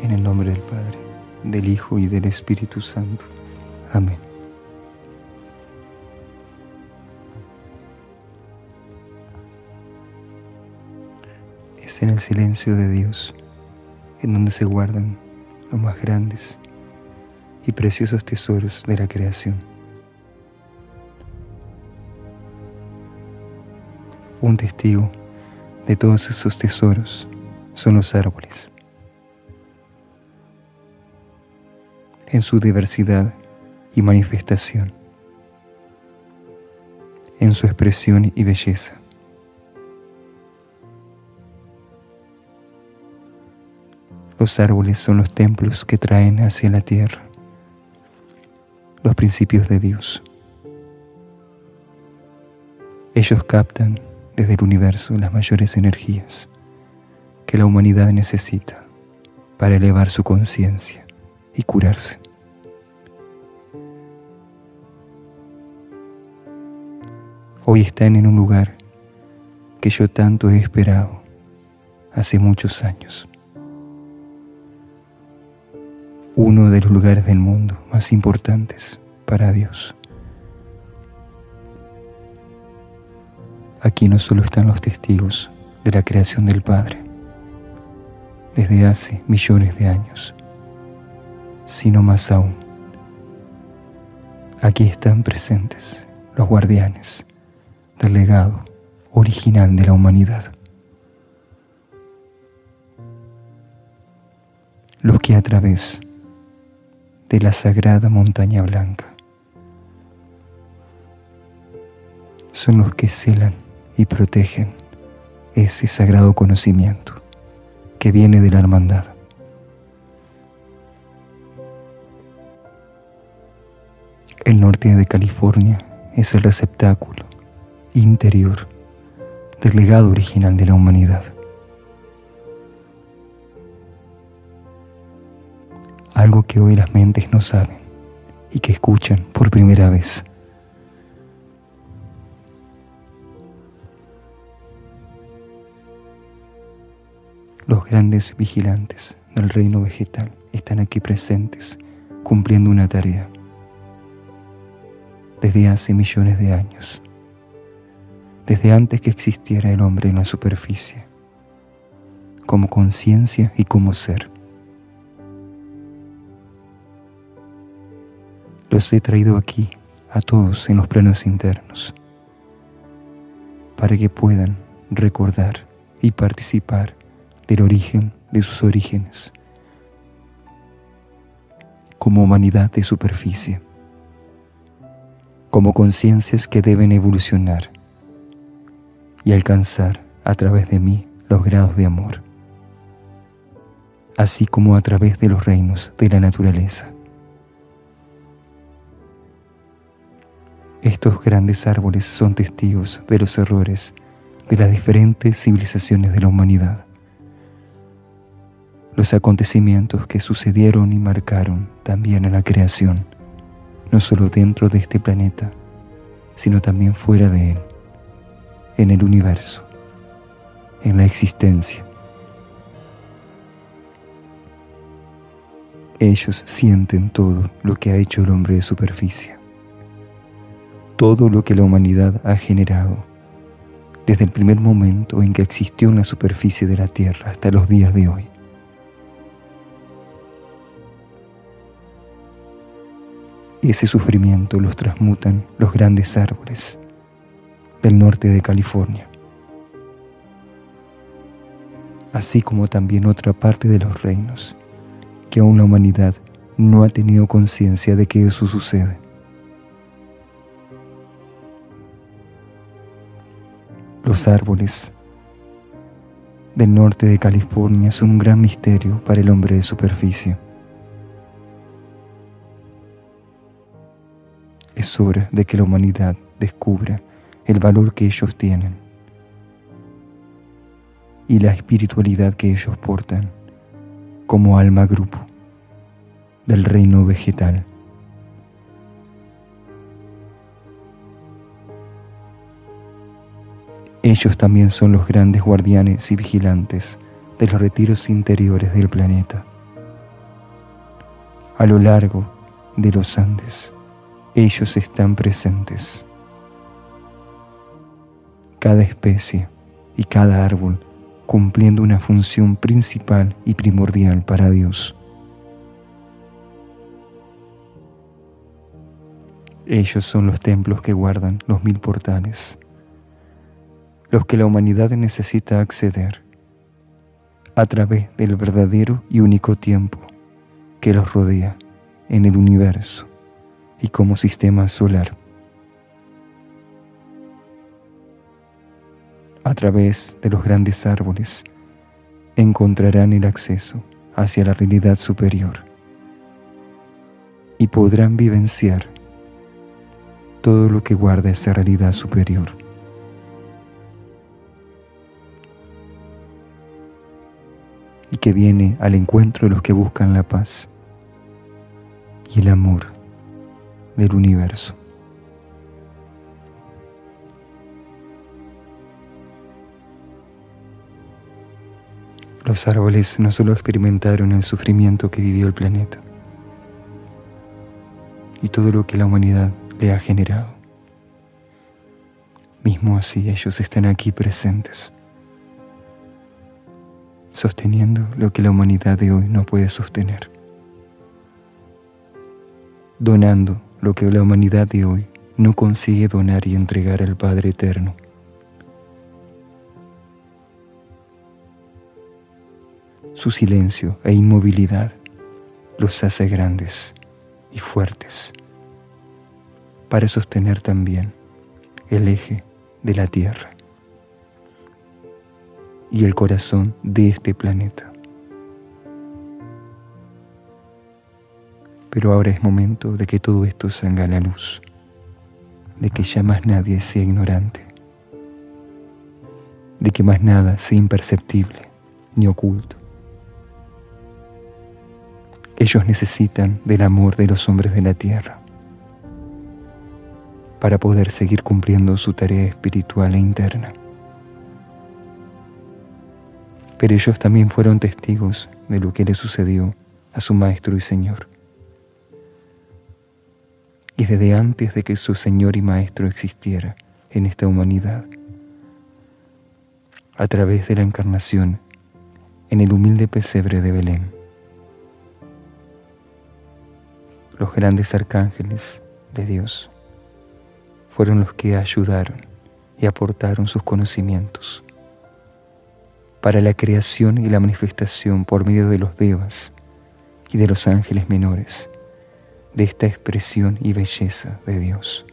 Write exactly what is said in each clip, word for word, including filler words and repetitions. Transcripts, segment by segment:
En el nombre del Padre, del Hijo y del Espíritu Santo. Amén. Es en el silencio de Dios en donde se guardan los más grandes y preciosos tesoros de la creación. Un testigo de todos esos tesoros son los árboles. En su diversidad y manifestación, en su expresión y belleza. Los árboles son los templos que traen hacia la tierra los principios de Dios. Ellos captan desde el universo las mayores energías que la humanidad necesita para elevar su conciencia y curarse. Hoy están en un lugar que yo tanto he esperado hace muchos años. Uno de los lugares del mundo más importantes para Dios. Aquí no solo están los testigos de la creación del Padre desde hace millones de años, sino más aún, aquí están presentes los guardianes del legado original de la humanidad, los que a través de la sagrada montaña blanca son los que celan y protegen ese sagrado conocimiento que viene de la hermandad. El norte de California es el receptáculo interior del legado original de la humanidad. Algo que hoy las mentes no saben y que escuchan por primera vez. Los grandes vigilantes del reino vegetal están aquí presentes, cumpliendo una tarea desde hace millones de años, desde antes que existiera el hombre en la superficie, como conciencia y como ser. Los he traído aquí a todos en los planos internos, para que puedan recordar y participar del origen de sus orígenes, como humanidad de superficie, como conciencias que deben evolucionar y alcanzar a través de mí los grados de amor, así como a través de los reinos de la naturaleza. Estos grandes árboles son testigos de los errores de las diferentes civilizaciones de la humanidad, los acontecimientos que sucedieron y marcaron también en la creación, no solo dentro de este planeta, sino también fuera de él, en el universo, en la existencia. Ellos sienten todo lo que ha hecho el hombre de superficie, todo lo que la humanidad ha generado, desde el primer momento en que existió en la superficie de la Tierra hasta los días de hoy. Ese sufrimiento los transmutan los grandes árboles del norte de California, así como también otra parte de los reinos que aún la humanidad no ha tenido conciencia de que eso sucede. Los árboles del norte de California son un gran misterio para el hombre de superficie. Es hora de que la humanidad descubra el valor que ellos tienen y la espiritualidad que ellos portan como alma grupo del reino vegetal. Ellos también son los grandes guardianes y vigilantes de los retiros interiores del planeta, A lo largo de los Andes, ellos están presentes. Cada especie y cada árbol cumpliendo una función principal y primordial para Dios. Ellos son los templos que guardan los mil portales, los que la humanidad necesita acceder a través del verdadero y único tiempo que los rodea en el universo y como sistema solar. A través de los grandes árboles encontrarán el acceso hacia la realidad superior y podrán vivenciar todo lo que guarda esa realidad superior. Y que viene al encuentro de los que buscan la paz y el amor del universo. Los árboles no solo experimentaron el sufrimiento que vivió el planeta y todo lo que la humanidad le ha generado. Mismo así, ellos están aquí presentes, sosteniendo lo que la humanidad de hoy no puede sostener, donando lo que la humanidad de hoy no consigue donar y entregar al Padre Eterno. Su silencio e inmovilidad los hace grandes y fuertes para sostener también el eje de la Tierra y el corazón de este planeta. Pero ahora es momento de que todo esto salga a la luz, de que ya más nadie sea ignorante, de que más nada sea imperceptible ni oculto. Ellos necesitan del amor de los hombres de la tierra para poder seguir cumpliendo su tarea espiritual e interna. Pero ellos también fueron testigos de lo que le sucedió a su Maestro y Señor. Y desde antes de que su Señor y Maestro existiera en esta humanidad, a través de la encarnación en el humilde pesebre de Belén, los grandes arcángeles de Dios fueron los que ayudaron y aportaron sus conocimientos para la creación y la manifestación por medio de los devas y de los ángeles menores de esta expresión y belleza de Dios.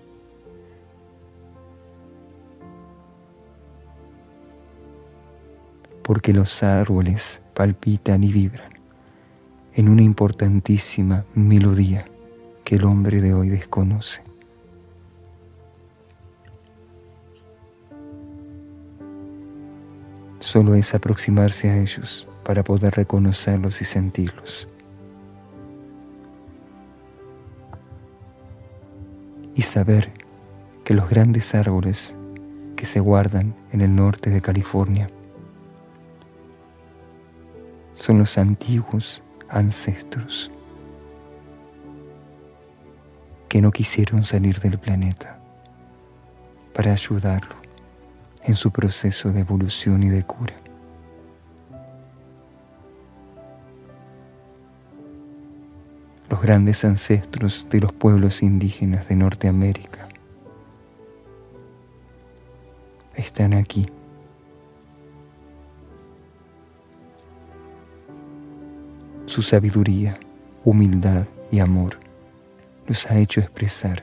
Porque los árboles palpitan y vibran en una importantísima melodía que el hombre de hoy desconoce. Solo es aproximarse a ellos para poder reconocerlos y sentirlos. Y saber que los grandes árboles que se guardan en el norte de California son los antiguos ancestros que no quisieron salir del planeta para ayudarlo en su proceso de evolución y de cura. Los grandes ancestros de los pueblos indígenas de Norteamérica están aquí. Su sabiduría, humildad y amor los ha hecho expresar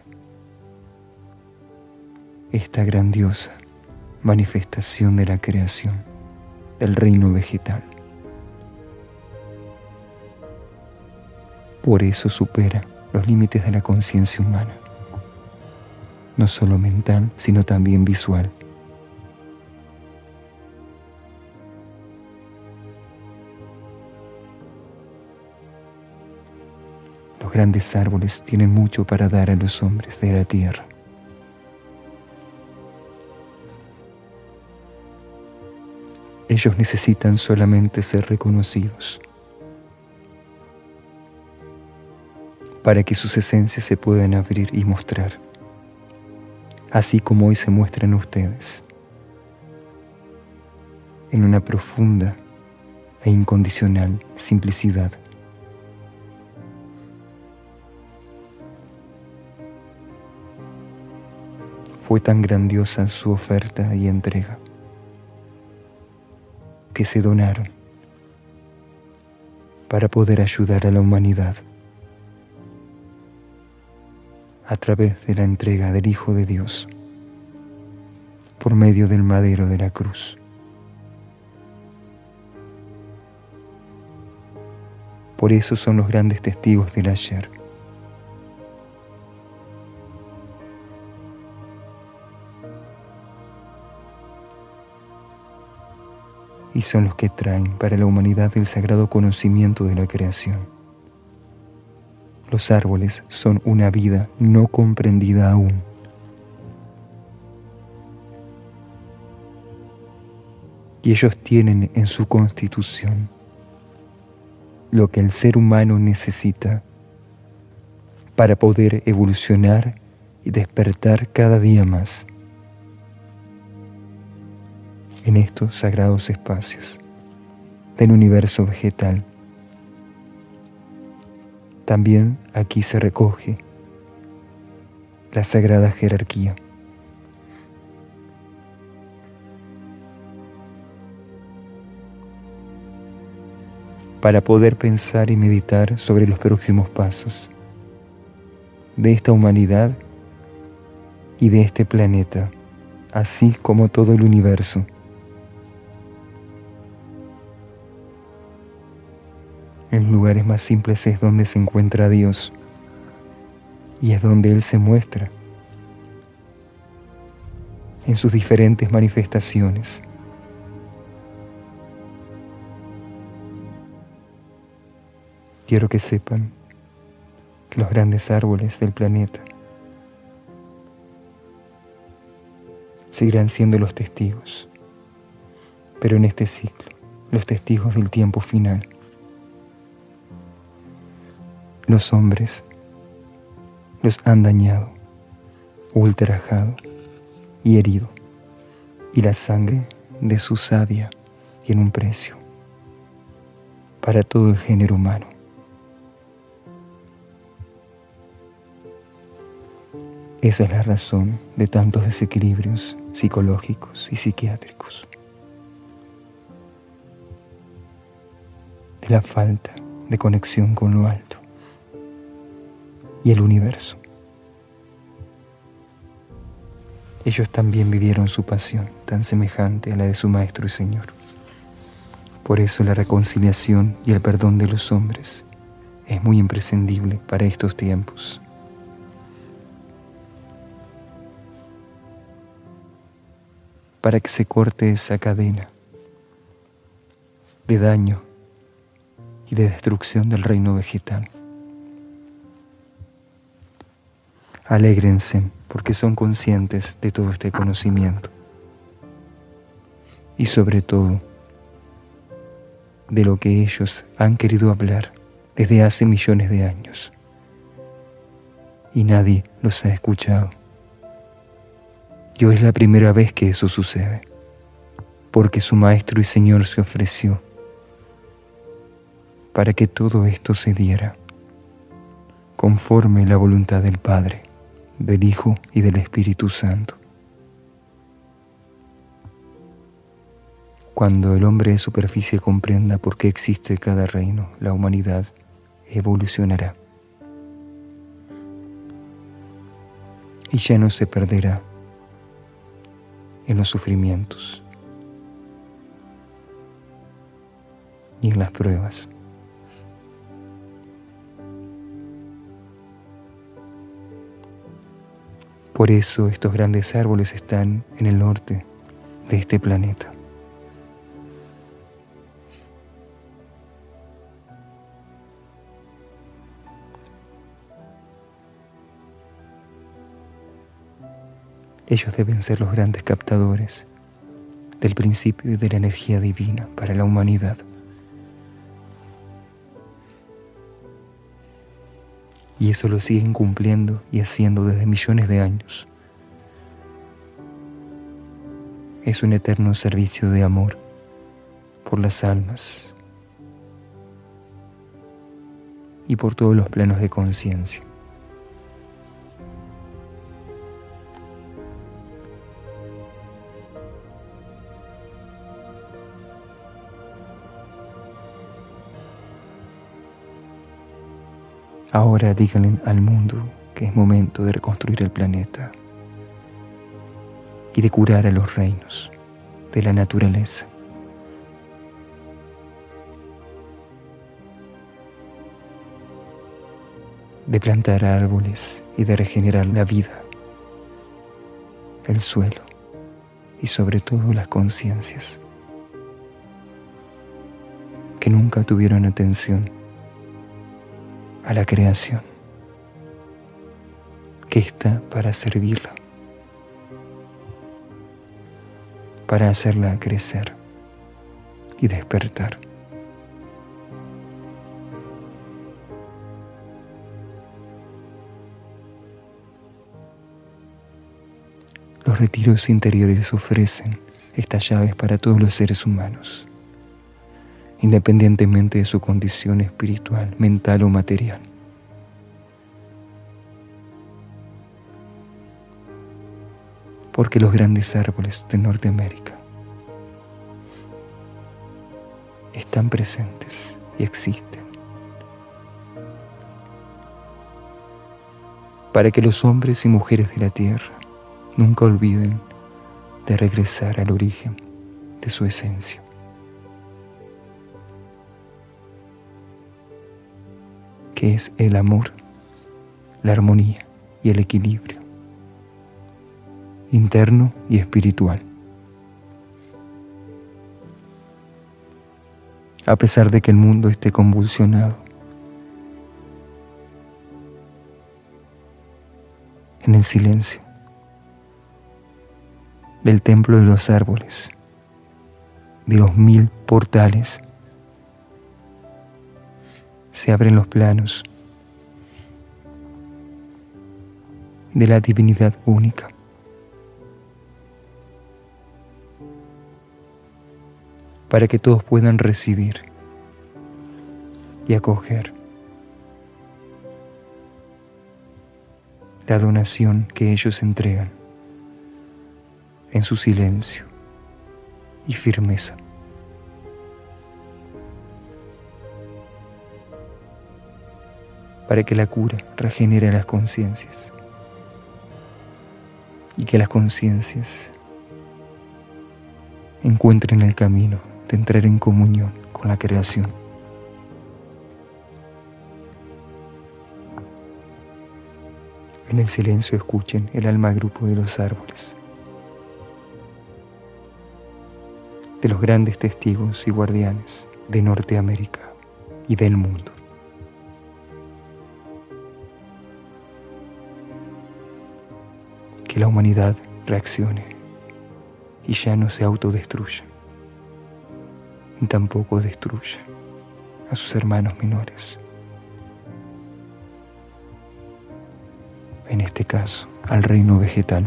esta grandiosa manifestación de la creación del reino vegetal. Por eso supera los límites de la conciencia humana, no solo mental, sino también visual. Los grandes árboles tienen mucho para dar a los hombres de la tierra. Ellos necesitan solamente ser reconocidos. para que sus esencias se puedan abrir y mostrar, así como hoy se muestran ustedes, en una profunda e incondicional simplicidad. Fue tan grandiosa su oferta y entrega que se donaron para poder ayudar a la humanidad a través de la entrega del Hijo de Dios por medio del madero de la cruz. Por eso son los grandes testigos del ayer. Y son los que traen para la humanidad el sagrado conocimiento de la creación. Los árboles son una vida no comprendida aún. Y ellos tienen en su constitución lo que el ser humano necesita para poder evolucionar y despertar cada día más en estos sagrados espacios del universo vegetal. También aquí se recoge la sagrada jerarquía. Para poder pensar y meditar sobre los próximos pasos de esta humanidad y de este planeta, así como todo el universo. En lugares más simples es donde se encuentra Dios y es donde Él se muestra en sus diferentes manifestaciones. Quiero que sepan que los grandes árboles del planeta seguirán siendo los testigos, pero en este ciclo, los testigos del tiempo final. Los hombres los han dañado, ultrajado y herido, y la sangre de su savia tiene un precio para todo el género humano. Esa es la razón de tantos desequilibrios psicológicos y psiquiátricos, de la falta de conexión con lo alto y el universo. Ellos también vivieron su pasión, tan semejante a la de su Maestro y Señor. Por eso la reconciliación y el perdón de los hombres es muy imprescindible para estos tiempos. Para que se corte esa cadena de daño y de destrucción del reino vegetal. Alégrense porque son conscientes de todo este conocimiento y sobre todo de lo que ellos han querido hablar desde hace millones de años y nadie los ha escuchado. Y hoy es la primera vez que eso sucede, porque su Maestro y Señor se ofreció para que todo esto se diera conforme la voluntad del Padre, del Hijo y del Espíritu Santo. Cuando el hombre de superficie comprenda por qué existe cada reino, la humanidad evolucionará y ya no se perderá en los sufrimientos ni en las pruebas. Por eso estos grandes árboles están en el norte de este planeta. Ellos deben ser los grandes captadores del principio y de la energía divina para la humanidad. Y eso lo siguen cumpliendo y haciendo desde millones de años. Es un eterno servicio de amor por las almas y por todos los planos de conciencia. Ahora díganle al mundo que es momento de reconstruir el planeta y de curar a los reinos de la naturaleza. De plantar árboles y de regenerar la vida, el suelo y sobre todo las conciencias que nunca tuvieron atención a la creación, que está para servirla, para hacerla crecer y despertar. Los retiros interiores ofrecen estas llaves para todos los seres humanos, independientemente de su condición espiritual, mental o material. Porque los grandes árboles de Norteamérica están presentes y existen para que los hombres y mujeres de la tierra nunca olviden de regresar al origen de su esencia. Que es el amor, la armonía y el equilibrio interno y espiritual. A pesar de que el mundo esté convulsionado, en el silencio del templo de los árboles, de los mil portales, se abren los planos de la divinidad única. Para que todos puedan recibir y acoger la donación que ellos entregan en su silencio y firmeza. Para que la cura regenere las conciencias y que las conciencias encuentren el camino de entrar en comunión con la creación. En el silencio escuchen el alma grupo de los árboles, de los grandes testigos y guardianes de Norteamérica y del mundo. Que la humanidad reaccione y ya no se autodestruya, ni tampoco destruya a sus hermanos menores. En este caso, al reino vegetal.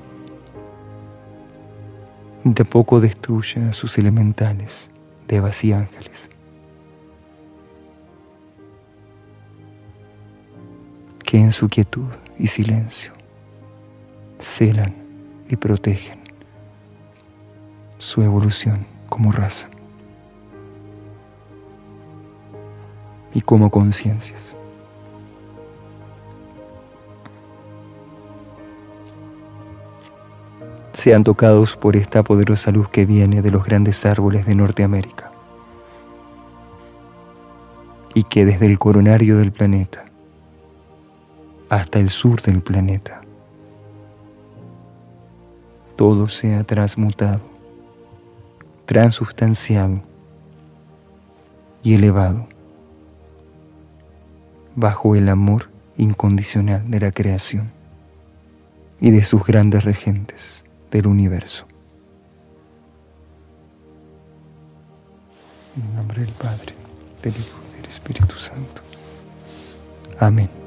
Ni tampoco destruya a sus elementales, devas y ángeles. Que en su quietud y silencio celan y protegen su evolución como raza y como conciencias. Sean tocados por esta poderosa luz que viene de los grandes árboles de Norteamérica y que desde el coronario del planeta hasta el sur del planeta todo sea transmutado, transustanciado y elevado bajo el amor incondicional de la creación y de sus grandes regentes del universo. En el nombre del Padre, del Hijo y del Espíritu Santo. Amén.